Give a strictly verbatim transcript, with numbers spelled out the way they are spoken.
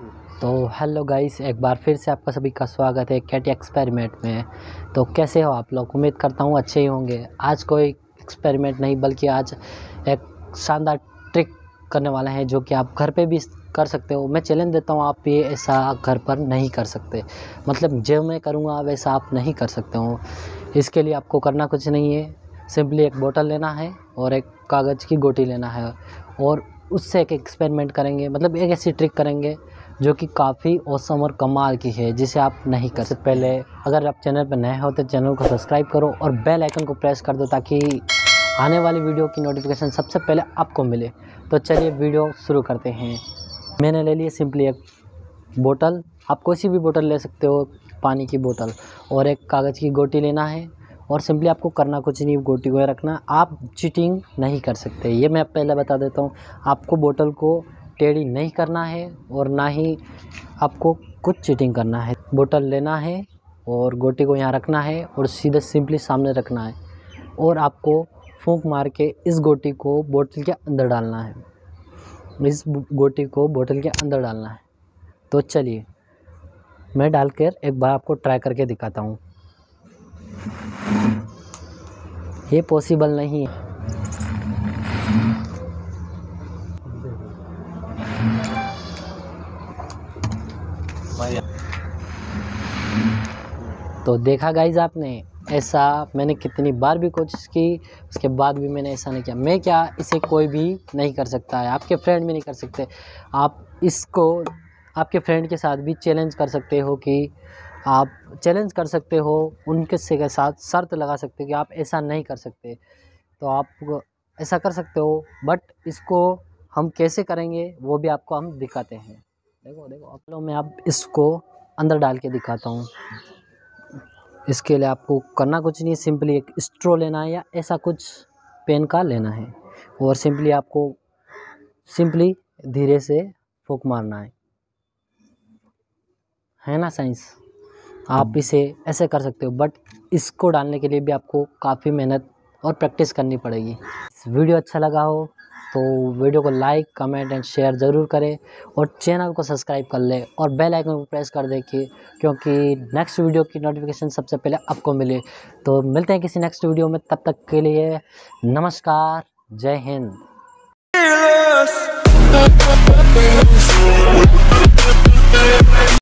तो hello guys, एक बार फिर से आपका सभी का स्वागत है कैटी एक्सपेरिमेंट में। तो कैसे हो आप लोग? उम्मीद करता हूँ अच्छे ही होंगे। आज कोई एक्सपेरिमेंट नहीं बल्कि आज एक शानदार ट्रिक करने वाला है जो कि आप घर पे भी कर सकते हो। मैं चैलेंज देता हूँ, आप ये ऐसा घर पर नहीं कर सकते। मतलब जो मैं करूँगा वैसा आप नहीं कर सकते हो। इसके लिए आपको करना कुछ नहीं है, सिंपली एक बोतल लेना है और एक कागज़ की गोटी लेना है और उससे एक एक्सपेरिमेंट करेंगे। मतलब एक ऐसी ट्रिक करेंगे जो कि काफ़ी औसम और कमाल की है, जिसे आप नहीं कर सकते। पहले अगर आप चैनल पर नए हो तो चैनल को सब्सक्राइब करो और बेल आइकन को प्रेस कर दो ताकि आने वाली वीडियो की नोटिफिकेशन सबसे पहले आपको मिले। तो चलिए वीडियो शुरू करते हैं। मैंने ले ली सिंपली एक बोतल, आप कोई सी भी बोतल ले सकते हो, पानी की बोतल, और एक कागज़ की गोटी लेना है। और सिंपली आपको करना कुछ नहीं, गोटी को रखना। आप चीटिंग नहीं कर सकते, ये मैं पहले बता देता हूँ। आपको बोतल को टेढ़ी नहीं करना है और ना ही आपको कुछ चीटिंग करना है। बोतल लेना है और गोटी को यहाँ रखना है और सीधे सिंपली सामने रखना है और आपको फूंक मार के इस गोटी को बोतल के अंदर डालना है। इस गोटी को बोतल के अंदर डालना है। तो चलिए मैं डालकर एक बार आपको ट्राई करके दिखाता हूँ। ये पॉसिबल नहीं है। तो देखा गाइज आपने, ऐसा मैंने कितनी बार भी कोशिश की, उसके बाद भी मैंने ऐसा नहीं किया। मैं क्या, इसे कोई भी नहीं कर सकता है, आपके फ्रेंड भी नहीं कर सकते। आप इसको आपके फ्रेंड के साथ भी चैलेंज कर सकते हो कि आप चैलेंज कर सकते हो, उनके के साथ शर्त लगा सकते हो कि आप ऐसा नहीं कर सकते। तो आप ऐसा कर सकते हो, बट इसको हम कैसे करेंगे वो भी आपको हम दिखाते हैं। देखो देखो आप लोग, मैं आप इसको अंदर डाल के दिखाता हूँ। इसके लिए आपको करना कुछ नहीं, सिंपली एक स्ट्रॉ लेना है या ऐसा कुछ पेन का लेना है और सिंपली आपको सिंपली धीरे से फूंक मारना है है ना साइंस। आप इसे ऐसे कर सकते हो, बट इसको डालने के लिए भी आपको काफ़ी मेहनत और प्रैक्टिस करनी पड़ेगी। वीडियो अच्छा लगा हो तो वीडियो को लाइक, कमेंट एंड शेयर ज़रूर करें और चैनल को सब्सक्राइब कर ले और बेल आइकन को प्रेस कर देखिए, क्योंकि नेक्स्ट वीडियो की नोटिफिकेशन सबसे पहले आपको मिले। तो मिलते हैं किसी नेक्स्ट वीडियो में, तब तक के लिए नमस्कार, जय हिंद।